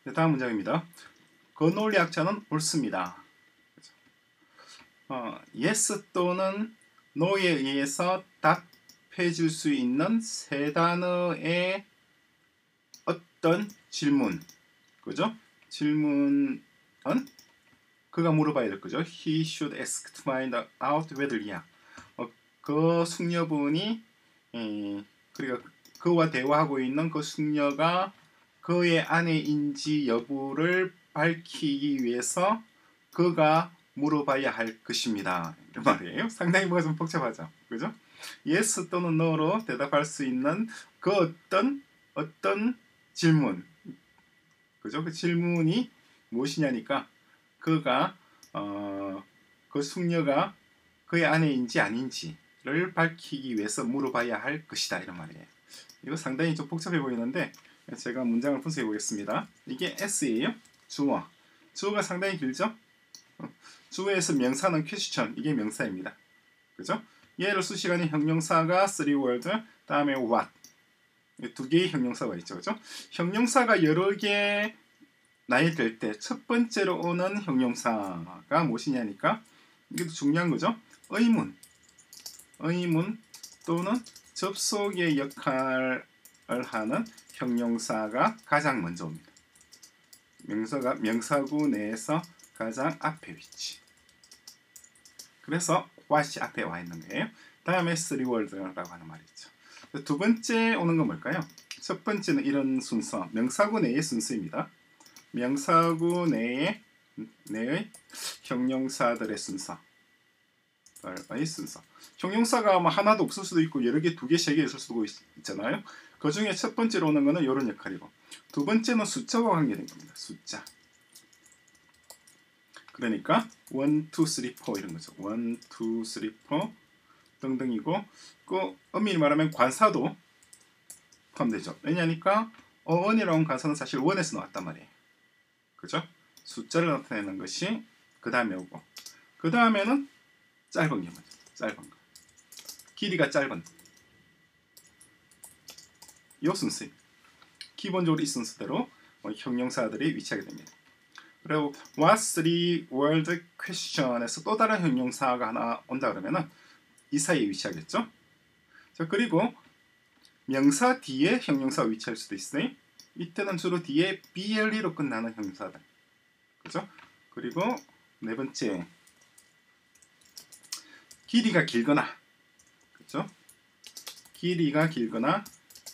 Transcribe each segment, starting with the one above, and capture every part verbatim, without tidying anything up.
네, 다음 문장입니다. 그 논리학자는 옳습니다. 어, yes 또는 no에 의해서 답해줄 수 있는 세 단어의 어떤 질문, 그죠? 질문은 그가 물어봐야 될 거죠. He should ask to find out whether yeah. 어, 그 숙녀분이 에, 그러니까 그와 대화하고 있는 그 숙녀가 그의 아내인지 여부를 밝히기 위해서 그가 물어봐야 할 것입니다. 이 말이에요. 상당히 뭐가 좀 복잡하죠. 그죠? yes 또는 no로 대답할 수 있는 그 어떤 어떤 질문, 그죠? 그 질문이 무엇이냐니까 그가 어, 그 숙녀가 그의 아내인지 아닌지를 밝히기 위해서 물어봐야 할 것이다, 이런 말이에요. 이거 상당히 좀 복잡해 보이는데 제가 문장을 분석해 보겠습니다. 이게 S예요. 주어. 주어가 상당히 길죠? 주어에서 명사는 question, 이게 명사입니다. 그죠? 얘를 수식하는 형용사가 three word, 다음에 what. 두 개의 형용사가 있죠. 그죠? 형용사가 여러 개 나열될 때 첫 번째로 오는 형용사가 무엇이냐니까 이것도 중요한 거죠. 의문, 의문 또는 접속의 역할을 하는 형용사가 가장 먼저 옵니다. 명사가 명사구 내에서 가장 앞에 위치. 그래서 what이 앞에 와 있는 거예요. 다음에 three word라고 하는 말이 있죠. 두 번째 오는 건 뭘까요? 첫 번째는 이런 순서, 명사구 내의 순서입니다. 명사구 내의, 내의 형용사들의 순서. 의 순서. 형용사가 뭐 하나도 없을 수도 있고 여러 개, 두 개, 세 개 있을 수도 있, 있잖아요. 그 중에 첫 번째로 오는 거는 이런 역할이고, 두 번째는 숫자와 관계된 겁니다. 숫자. 그러니까 일, 이, 삼, 사 이런 거죠. 일, 이, 삼, 사 등등이고, 그 엄밀히 말하면 관사도 포함되죠. 왜냐니까 어원이라는 관사는 사실 원에서 나왔단 말이에요. 그죠? 숫자를 나타내는 것이 그 다음에 오고, 그 다음에는 짧은 경우죠. 짧은 거. 길이가 짧은. 이 순서입니다. 기본적으로 이 순서대로 형용사들이 위치하게 됩니다. 그리고 what three word question에서 또 다른 형용사가 하나 온다 그러면은 이 사이에 위치하겠죠. 자, 그리고 명사 뒤에 형용사가 위치할 수도 있어요. 이때는 주로 뒤에 비엘이로 끝나는 형용사들. 그죠? 그리고 네 번째, 길이가 길거나, 그죠? 길이가 길거나,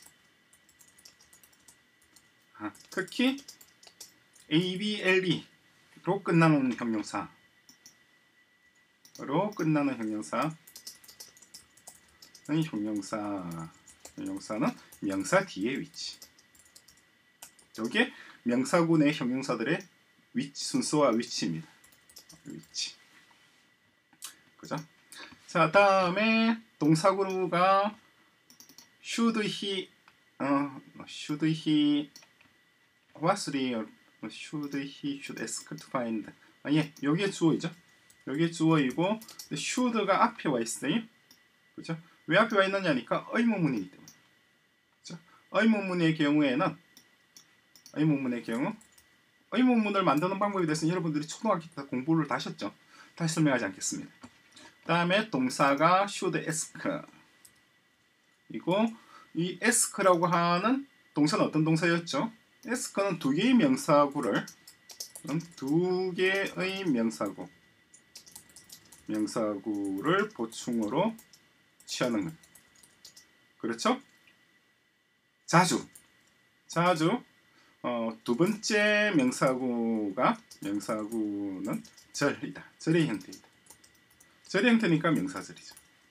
아, 특히 에이비엘이로 끝나는 형용사로 끝나는 형용사, 형용사, 형용사는 명사 뒤에 위치. 이게 명사구 내 형용사들의 위치, 순서와 위치입니다. 위치. 그죠? 자, 다음에 동사구가 should he, 어, should he, what three, should he, should ask to find. 아, 예, 여기에 주어이죠. 여기에 주어이고, should가 앞에 와 있어요. 그죠? 왜 앞에 와 있느냐니까 의문문이기 때문에. 그죠? 의문문의 경우에는, 의문문의 경우, 의문문을 만드는 방법에 대해서는 여러분들이 초등학교 때 공부를 다 하셨죠. 다시 설명하지 않겠습니다. 다음에 동사가 should ask 이고, 이 ask라고 하는 동사는 어떤 동사였죠? ask는 두 개의 명사구를 두 개의 명사구 명사구를 보충으로 취하는 것. 그렇죠? 자주 자주 어, 두 번째 명사구가 명사구는 절이다. 절의 형태이다. 절의 형태니까 명사절이죠.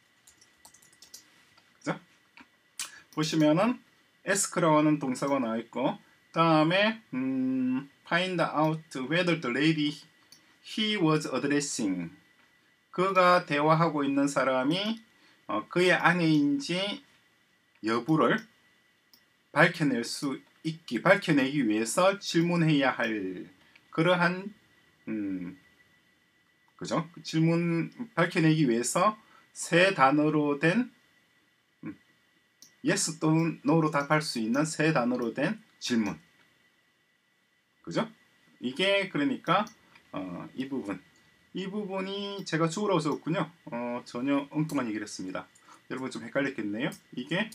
그죠? 보시면은 ask라고 하는 동사가 나와 있고, 다음에 음, find out whether the lady he was addressing, 그가 대화하고 있는 사람이 어, 그의 아내인지 여부를 밝혀낼 수 있기, 밝혀내기 위해서 질문해야 할 그러한 음, 그죠? 질문 밝혀내기 위해서 세 단어로 된 음, yes 또는 no로 답할 수 있는 세 단어로 된 질문. 그죠? 이게 그러니까 어, 이 부분 이 부분이 제가 주어라고 적었군요. 어, 전혀 엉뚱한 얘기를 했습니다. 여러분 좀 헷갈렸겠네요. 이게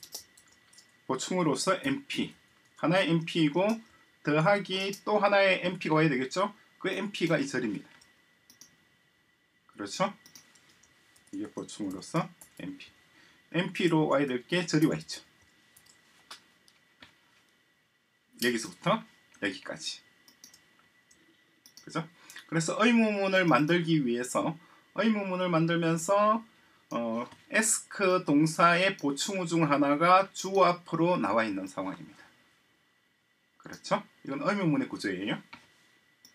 보충으로서 엠피 하나의 엠피이고 더하기 또 하나의 엠피가 와야 되겠죠? 그 엠피가 이 절입니다. 그렇죠? 이게 보충으로서 엠피 엠피로 와야 될 게 절이 와 있죠. 여기서부터 여기까지. 그죠? 그래서 의문문을 만들기 위해서 의문문을 만들면서 어, 에스크 동사의 보충어 중 하나가 주어 앞으로 나와 있는 상황입니다. 그렇죠? 이건 의문문의 구조예요.